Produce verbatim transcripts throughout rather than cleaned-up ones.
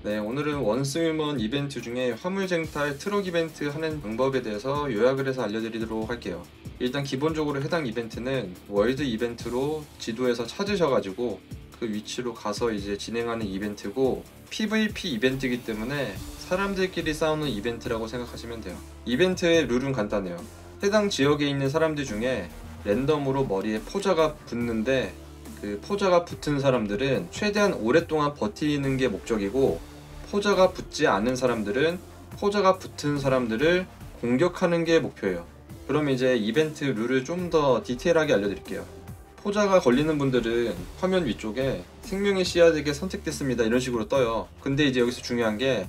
네, 오늘은 원스위먼 이벤트 중에 화물쟁탈 트럭 이벤트 하는 방법에 대해서 요약을 해서 알려드리도록 할게요. 일단 기본적으로 해당 이벤트는 월드 이벤트로 지도에서 찾으셔가지고 그 위치로 가서 이제 진행하는 이벤트고, 피브이피 이벤트이기 때문에 사람들끼리 싸우는 이벤트라고 생각하시면 돼요. 이벤트의 룰은 간단해요. 해당 지역에 있는 사람들 중에 랜덤으로 머리에 포자가 붙는데, 그 포자가 붙은 사람들은 최대한 오랫동안 버티는 게 목적이고, 포자가 붙지 않은 사람들은 포자가 붙은 사람들을 공격하는 게 목표예요. 그럼 이제 이벤트 룰을 좀 더 디테일하게 알려드릴게요. 포자가 걸리는 분들은 화면 위쪽에 생명의 씨앗에게 선택됐습니다 이런 식으로 떠요. 근데 이제 여기서 중요한 게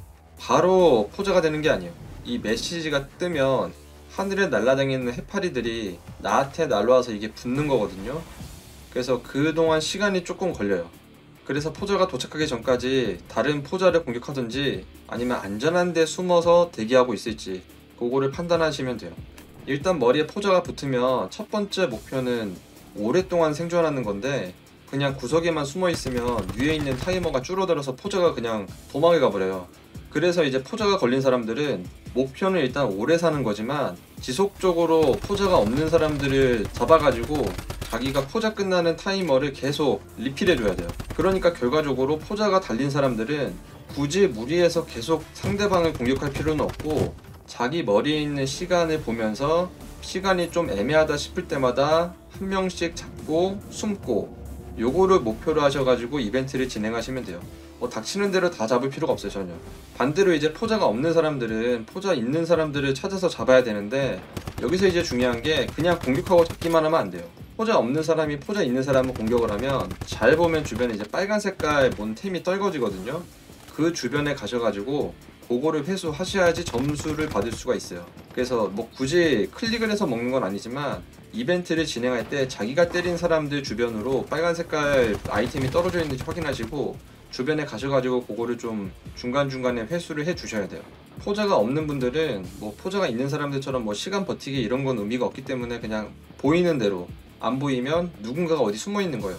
바로 포자가 되는 게 아니에요. 이 메시지가 뜨면 하늘에 날아다니는 해파리들이 나한테 날아와서 이게 붙는 거거든요. 그래서 그동안 시간이 조금 걸려요. 그래서 포자가 도착하기 전까지 다른 포자를 공격하든지 아니면 안전한 데 숨어서 대기하고 있을지 그거를 판단하시면 돼요. 일단 머리에 포자가 붙으면 첫 번째 목표는 오랫동안 생존하는 건데, 그냥 구석에만 숨어 있으면 위에 있는 타이머가 줄어들어서 포자가 그냥 도망을 가버려요. 그래서 이제 포자가 걸린 사람들은 목표는 일단 오래 사는 거지만 지속적으로 포자가 없는 사람들을 잡아가지고 자기가 포자 끝나는 타이머를 계속 리필해줘야 돼요. 그러니까 결과적으로 포자가 달린 사람들은 굳이 무리해서 계속 상대방을 공격할 필요는 없고, 자기 머리에 있는 시간을 보면서 시간이 좀 애매하다 싶을 때마다 한 명씩 잡고 숨고, 요거를 목표로 하셔가지고 이벤트를 진행하시면 돼요. 뭐 닥치는 대로 다 잡을 필요가 없어요, 전혀. 반대로 이제 포자가 없는 사람들은 포자 있는 사람들을 찾아서 잡아야 되는데, 여기서 이제 중요한 게 그냥 공격하고 잡기만 하면 안 돼요. 포자 없는 사람이 포자 있는 사람을 공격을 하면 잘 보면 주변에 이제 빨간 색깔 뭔 템이 떨궈지거든요. 그 주변에 가셔가지고 그거를 회수하셔야지 점수를 받을 수가 있어요. 그래서 뭐 굳이 클릭을 해서 먹는 건 아니지만 이벤트를 진행할 때 자기가 때린 사람들 주변으로 빨간 색깔 아이템이 떨어져 있는지 확인하시고 주변에 가셔가지고 그거를 좀 중간중간에 회수를 해 주셔야 돼요. 포자가 없는 분들은 뭐 포자가 있는 사람들처럼 뭐 시간 버티기 이런 건 의미가 없기 때문에 그냥 보이는 대로, 안 보이면 누군가가 어디 숨어 있는 거예요.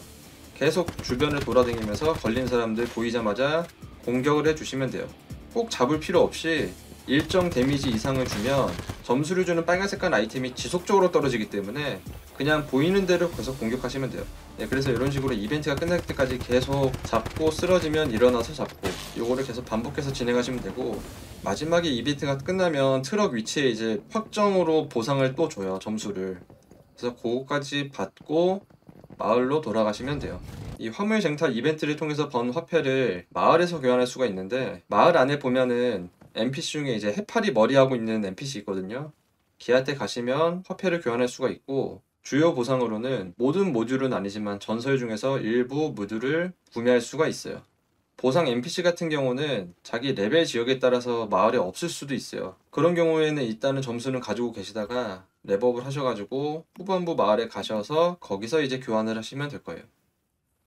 계속 주변을 돌아다니면서 걸린 사람들 보이자마자 공격을 해주시면 돼요. 꼭 잡을 필요 없이 일정 데미지 이상을 주면 점수를 주는 빨간 색깔 아이템이 지속적으로 떨어지기 때문에 그냥 보이는 대로 계속 공격하시면 돼요. 네, 그래서 이런 식으로 이벤트가 끝날 때까지 계속 잡고 쓰러지면 일어나서 잡고, 요거를 계속 반복해서 진행하시면 되고, 마지막에 이벤트가 끝나면 트럭 위치에 이제 확정으로 보상을 또 줘요, 점수를. 그래서 그거까지 받고 마을로 돌아가시면 돼요. 이 화물쟁탈 이벤트를 통해서 번 화폐를 마을에서 교환할 수가 있는데, 마을 안에 보면은 엔피씨 중에 이제 해파리 머리하고 있는 엔피씨 있거든요. 걔한테 가시면 화폐를 교환할 수가 있고, 주요 보상으로는 모든 모듈은 아니지만 전설 중에서 일부 모듈을 구매할 수가 있어요. 보상 엔피씨 같은 경우는 자기 레벨 지역에 따라서 마을에 없을 수도 있어요. 그런 경우에는 일단은 점수는 가지고 계시다가 랩업을 하셔가지고 후반부 마을에 가셔서 거기서 이제 교환을 하시면 될 거예요.